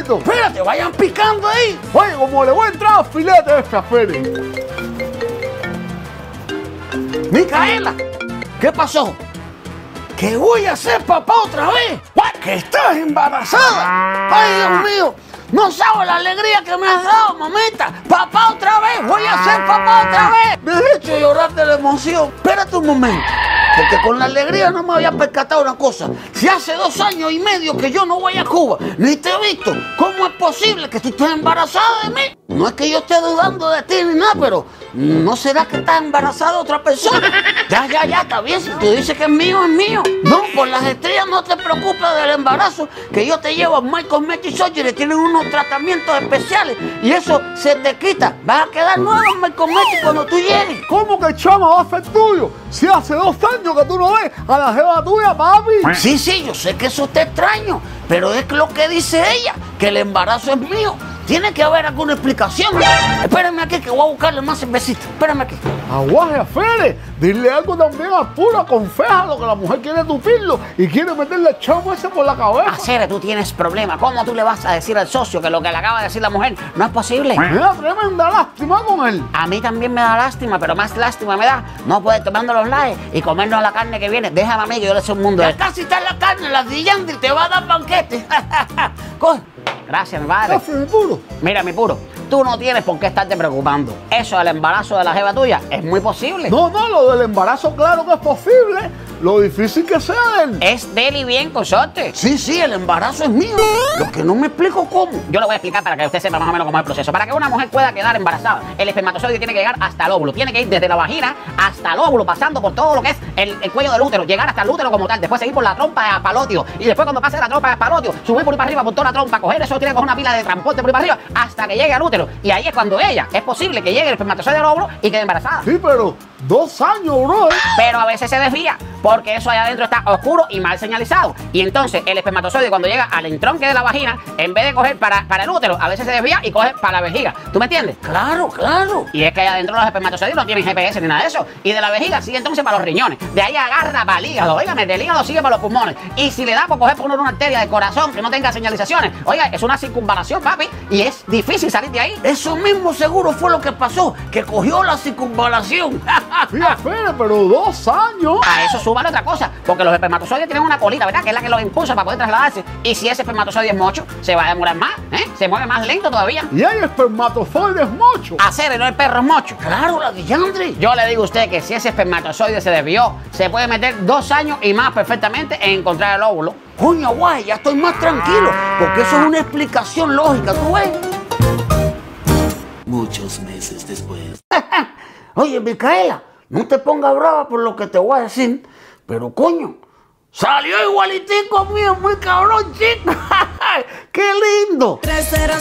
rapidito. Espérate, vayan picando ahí. Oye, como le voy a entrar a filete esta Félix. Micaela, ¿qué pasó? ¿Que voy a ser papá otra vez? ¿Que estás embarazada? ¡Ay, Dios mío! No sabes la alegría que me has dado, mamita. ¡Papá otra vez! ¡Voy a ser papá otra vez! Me has hecho llorar de la emoción. Espérate un momento, porque con la alegría no me había percatado una cosa. Si hace 2 años y medio que yo no voy a Cuba, ni te he visto, ¿cómo es posible que tú estés embarazada de mí? No es que yo esté dudando de ti ni nada, pero ¿no será que estás embarazada de otra persona? Ya, está bien. Si tú dices que es mío, es mío. No, por las estrellas no te preocupes del embarazo, que yo te llevo a My Cosmetic Surgery. Tienen unos tratamientos especiales y eso se te quita. Vas a quedar nuevo en My Cosmetic cuando tú llegues. ¿Cómo que chama va a ser tuyo? Si hace 2 años que tú no ves a la jeva tuya, papi. Sí, yo sé que eso te extraño, pero es lo que dice ella, que el embarazo es mío. Tiene que haber alguna explicación. Espérame aquí que voy a buscarle más cervecita. Espérame aquí. Aguaje a Félix, dile algo también a Puro, aconséjalo que la mujer quiere tupirlo y quiere meterle el chamo ese por la cabeza. Acere, tú tienes problema. ¿Cómo tú le vas a decir al socio que lo que le acaba de decir la mujer no es posible? Me da tremenda lástima con él. A mí también me da lástima, pero más lástima me da no poder tomarnos los likes y comernos la carne que viene. Déjame a mí que yo le sé un mundo. Ya casi está la carne, la Dillandri te va a dar banquete. Coge. Gracias, mi padre. Gracias, mi Puro. Mira, mi Puro, tú no tienes por qué estarte preocupando. Eso del embarazo de la jeva tuya es muy posible. No, lo del embarazo claro que es posible. Lo difícil que sea de él. Es de él y bien, consorte. Sí, el embarazo es mío. Lo que no me explico cómo. Yo lo voy a explicar para que usted sepa más o menos cómo es el proceso. Para que una mujer pueda quedar embarazada, el espermatozoide tiene que llegar hasta el óvulo. Tiene que ir desde la vagina hasta el óvulo, pasando por todo lo que es el cuello del útero, llegar hasta el útero como tal, después seguir por la trompa de falopio y después cuando pase la trompa de falopio, subir por ahí para arriba por toda la trompa, coger eso, tiene que coger una pila de transporte por ahí para arriba hasta que llegue al útero. Y ahí es cuando ella, es posible que llegue el espermatozoide al óvulo y quede embarazada. Sí, pero 2 años, bro. Pero a veces se desvía, porque eso allá adentro está oscuro y mal señalizado. Y entonces el espermatozoide cuando llega al entronque de la vagina, en vez de coger para el útero, a veces se desvía y coge para la vejiga. ¿Tú me entiendes? Claro. Y es que allá adentro los espermatozoides no tienen GPS ni nada de eso. Y de la vejiga sigue entonces para los riñones. De ahí agarra para el hígado. Óigame, del hígado sigue para los pulmones. Y si le da por coger por una arteria del corazón que no tenga señalizaciones, oiga, es una circunvalación, papi. Y es difícil salir de ahí. Eso mismo seguro fue lo que pasó, que cogió la circunvalación. Fíjate, pero 2 años. A eso súbale otra cosa, porque los espermatozoides tienen una colita, ¿verdad? Que es la que los impulsa para poder trasladarse. Y si ese espermatozoide es mocho, se va a demorar más, ¿eh? Se mueve más lento todavía. Y hay espermatozoides mochos. Hacer, no el perro es mocho. Claro, la Dillandri. Yo le digo a usted que si ese espermatozoide se desvió, se puede meter 2 años y más perfectamente en encontrar el óvulo. Coño, guay, ya estoy más tranquilo, porque eso es una explicación lógica, ¿tú ves? Muchos meses después. Oye, Micaela, no te pongas brava por lo que te voy a decir, pero coño, salió igualitico mío, muy cabrón, chico. ¡Qué lindo!